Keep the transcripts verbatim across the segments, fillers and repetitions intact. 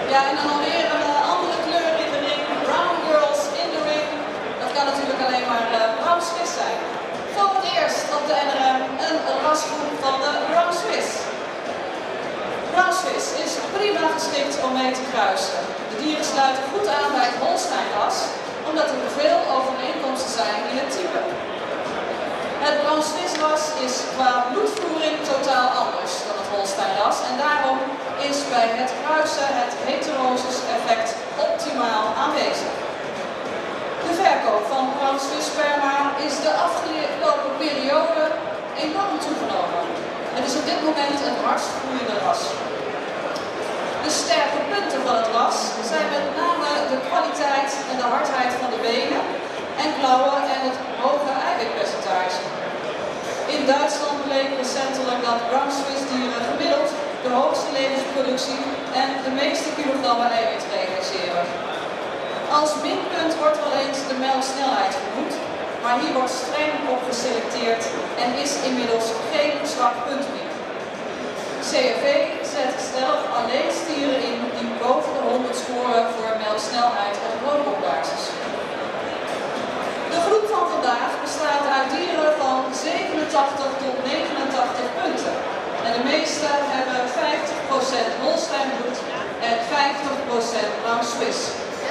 Ja, en dan alweer een uh, andere kleur in de ring. Brown girls in the ring. Dat kan natuurlijk alleen maar uh, Brown Swiss zijn. Voor het eerst op de N R M een rasgroep van de Brown Swiss. Brown Swiss is prima geschikt om mee te kruisen. De dieren sluiten goed aan bij het Holstein-ras, omdat er veel overeenkomsten zijn in het type. Het Brown Swiss ras is qua bloedvoering totaal anders dan het Holstein-ras en daarom is bij het kruisen het heterosis effect optimaal aanwezig. De verkoop van Brown Swiss sperma is de afgelopen periode enorm toegenomen. Het is op dit moment een hardst groeiende ras. De sterke punten van het ras zijn met name de kwaliteit en de hardheid van de benen en klauwen en het hoge eiwitpercentage. In Duitsland bleek recentelijk dat Brown Swiss dieren gemiddeld de hoogste levensproductie en de meeste kilogrammen eiwit realiseren. Als minpunt wordt wel eens de melksnelheid genoemd, maar hier wordt streng op geselecteerd en is inmiddels geen zwak punt meer. C F V zet zelf alleen stieren in die boven de honderd scoren voor melksnelheid op roodbokbasis. De groep van vandaag bestaat uit dieren van zevenentachtig tot negenentachtig punten. En de meeste hebben vijftig procent Holsteinbloed en vijftig procent Brown Swiss.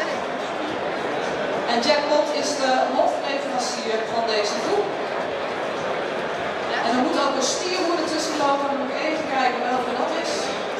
En Jackpot is de hoofdleverancier van deze groep. En er moet ook een stiermoeder tussen lopen, dan moet ik even kijken welke dat is.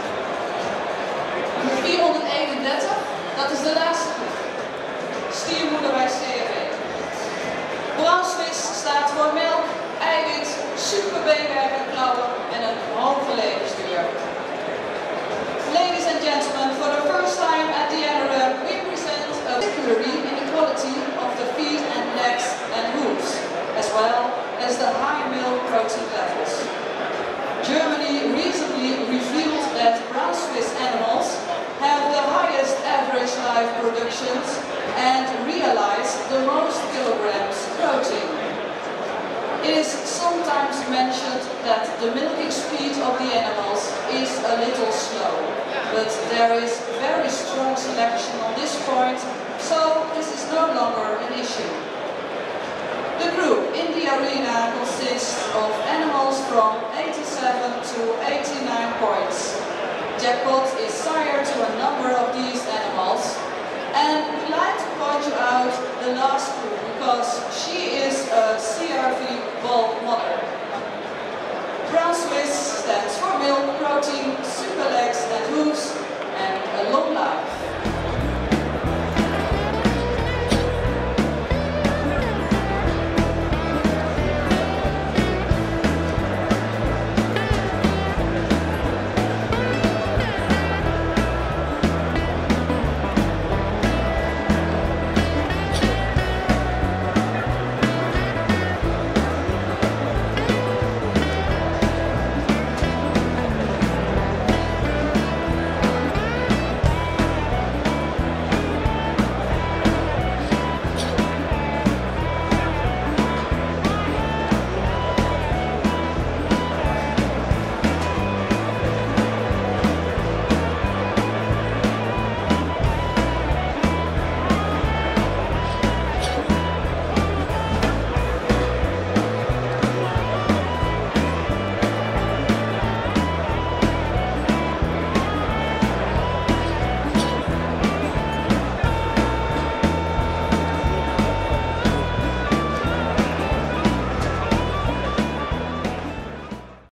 vierhonderdeenendertig, dat is de laatste groep. Stiermoeder bij C F V. Brown Swiss staat voor melk, eiwit, super beenwerk en klauwen en een hoge levensduur. Ladies and gentlemen, for the first time at the N R M, we present a particularly inequality of the feet and legs and hooves, as well as the high milk protein levels. Germany recently revealed that Brown Swiss animals have the highest average life productions and realize the most kilograms protein. It is sometimes mentioned that the milking speed of the animals is a little slow, but there is very strong selection on this point, so this is no longer an issue. The group in the arena consists of animals from eighty-seven to eighty-nine points. Jackpot is sire to a number of these animals, and we like to point you out the last group because she is a C R V bulk mother. Brown Swiss stands for milk, protein,